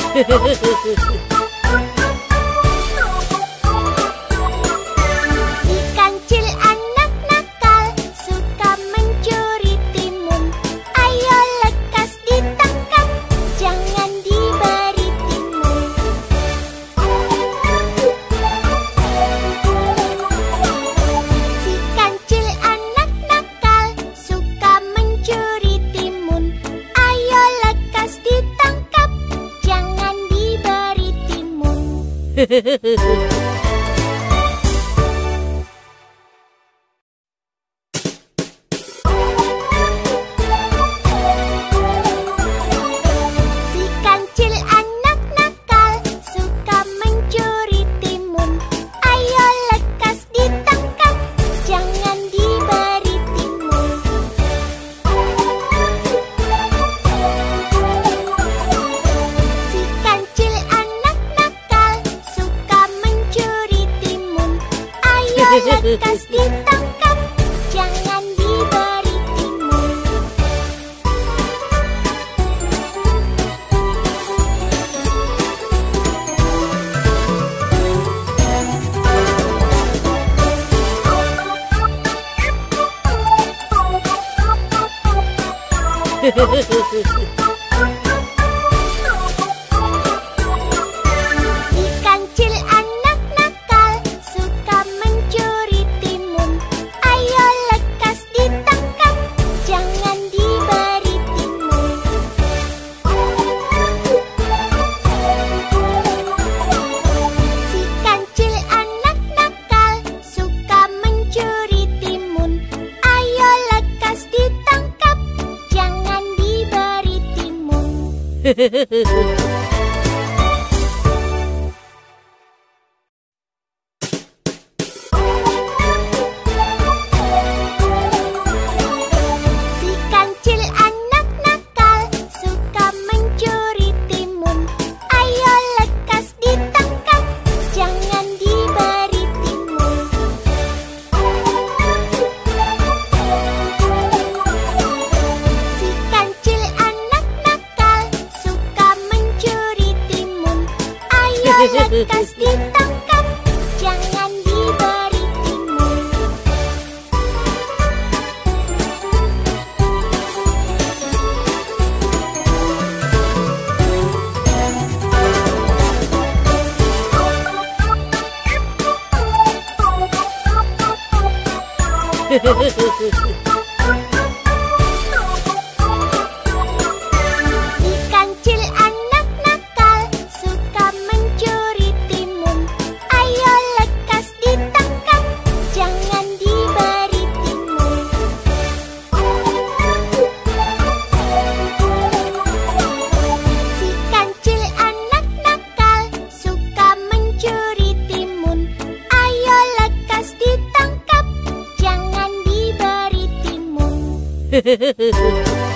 Si kancil anak nakal suka mencuri timun. Ayo lekas ditangkap, jangan diberi timun. Si kancil anak nakal suka mencuri timun. Ayo lekas ditangkap, jangan diberi timun. Si kancil anak nakal suka mencuri timun. Ayo lekas ditangkap, jangan diberi timun. Si kancil anak nakal suka mencuri timun. Ayo lekas ditangkap, jangan diberi timun. Si kancil anak nakal suka mencuri timun. Ayo lekas ditangkap, jangan diberi timun. Si kancil anak nakal suka mencuri timun. Ayo lekas ditangkap, jangan diberi timun. Si kancil anak nakal suka mencuri timun. Ayo lekas ditangkap, jangan diberi timun. Si kancil anak nakal suka mencuri timun. Ayo lekas ditangkap, jangan diberi timun. Si kancil anak nakal suka mencuri timun. Ayo lekas ditangkap, jangan diberi timun. Si kancil anak nakal suka mencuri timun. Ayo lekas ditangkap, jangan diberi timun.